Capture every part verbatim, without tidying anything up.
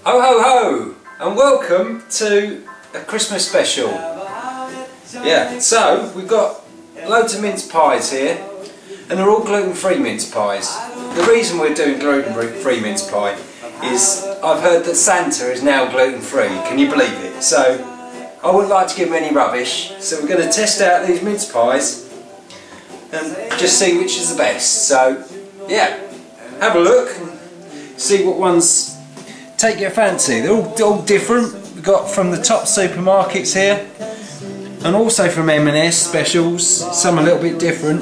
Ho ho ho! And welcome to a Christmas special. Yeah, so we've got loads of mince pies here, and they're all gluten-free mince pies. The reason we're doing gluten-free mince pie is I've heard that Santa is now gluten-free. Can you believe it? So I wouldn't like to give him any rubbish, so we're going to test out these mince pies and just see which is the best. So yeah, have a look and see what ones take your fancy. They're all, all different. We've got from the top supermarkets here, and also from M and S specials, some a little bit different.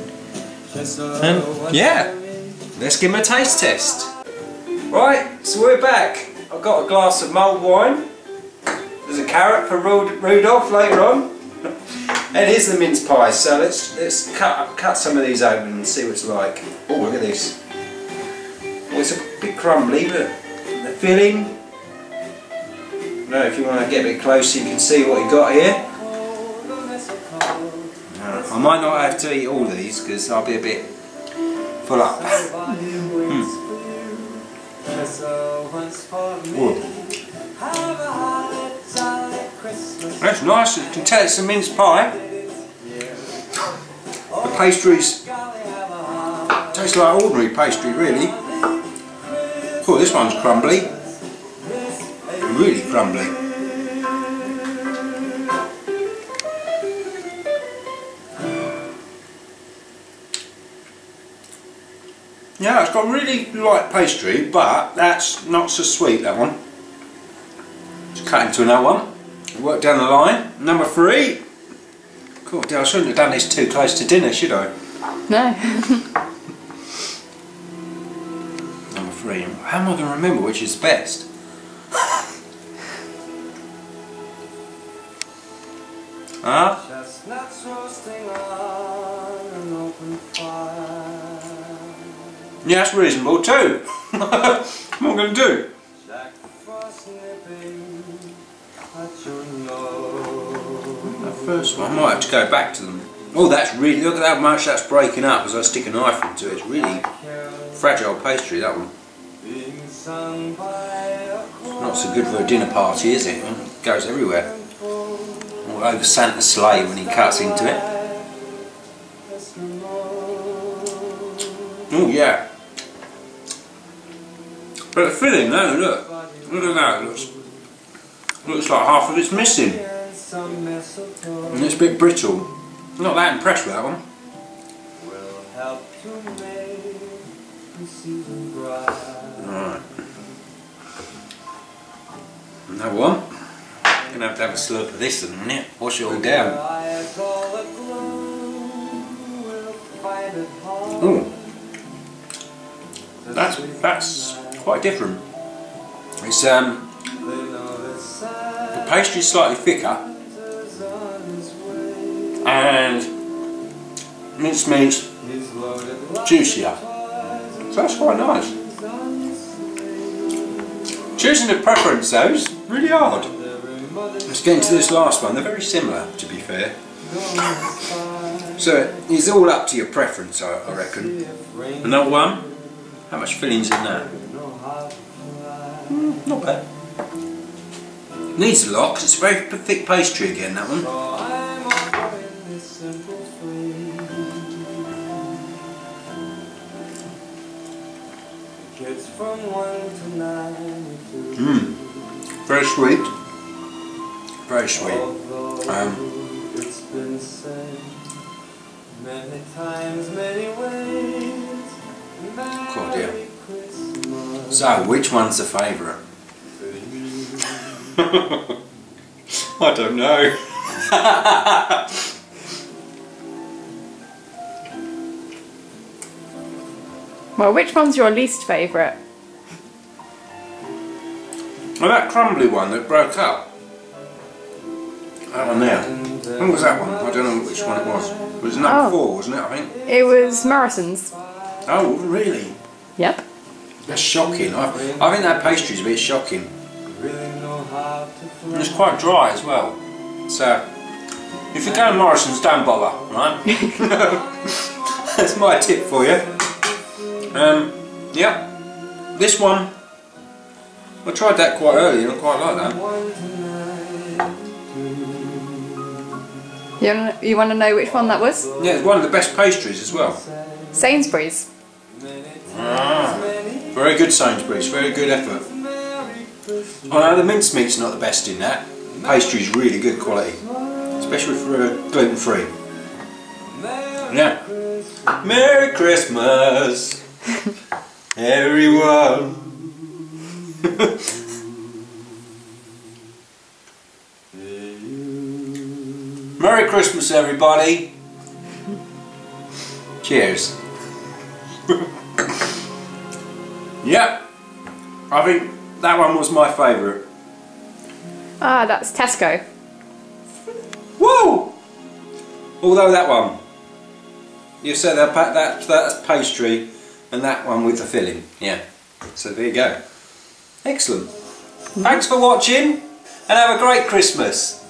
And yeah, let's give them a taste test. Right, so we're back. I've got a glass of mulled wine. There's a carrot for Rudolph later on. And here's the mince pies. So let's let's cut cut some of these open and see what it's like. Oh, look at this. Oh, it's a bit crumbly, but the filling. No, if you want to get a bit closer, you can see what you got here. I might not have to eat all these because I'll be a bit full up. Mm. That's nice. You can tell it's a mince pie. The pastries taste like ordinary pastry, really. Oh, this one's crumbly. Really crumbly. Yeah, it's got really light pastry, but that's not so sweet, that one. Let's cut into another one. Work down the line. Number three. Cool, I shouldn't have done this too close to dinner, should I? No. Number three. How am I going to remember which is best? Huh? Yeah, that's reasonable too. What am I going to do? That first one, I might have to go back to them. Oh, that's really, look at how much that's breaking up as I stick a knife into it. It's really fragile pastry, that one. Not so good for a dinner party, is it? It goes everywhere. All over Santa's sleigh when he cuts into it. Oh yeah. But the filling, no, look. Look at that. It looks, looks like half of it's missing. And it's a bit brittle. I'm not that impressed with that one. Right. Another one. I'm going to have to have a slurp of this in a minute. Wash it all down. Ooh. That's, that's quite different. It's um, the pastry's slightly thicker and minced meat's juicier. So that's quite nice. Choosing a preference though is really hard. Let's get into this last one. They're very similar, to be fair. So it's all up to your preference, I, I reckon. Another one. How much filling's in that? Mm, not bad. Needs a lot because it's a very thick pastry again, that one. Mmm. Very sweet. Very sweet. Um, God, yeah. So, which one's the favourite? I don't know. Well, which one's your least favourite? Well, that crumbly one that broke up. That one there. When was that one? I don't know which one it was. It was number oh. four, wasn't it, I think? It was Morrison's. Oh, really? Yep. That's shocking. I, I think that pastry's a bit shocking. And it's quite dry as well. So, if you go to Morrison's, don't bother, right? That's my tip for you. Um, yeah, this one I tried that quite early and I quite like that. You wanna, you want to know which one that was? Yeah, it's one of the best pastries as well. Sainsbury's. Ah, very good Sainsbury's, very good effort. I know the mince meat's not the best in that. The pastry's really good quality, especially for uh, gluten free. Yeah. Merry Christmas, everyone. Merry Christmas, everybody. Cheers. Yep, I think that one was my favourite. Ah, that's Tesco. Woo! Although that one, you said that, that that's pastry, and that one with the filling. Yeah. So there you go. Excellent. Thanks for watching, and have a great Christmas.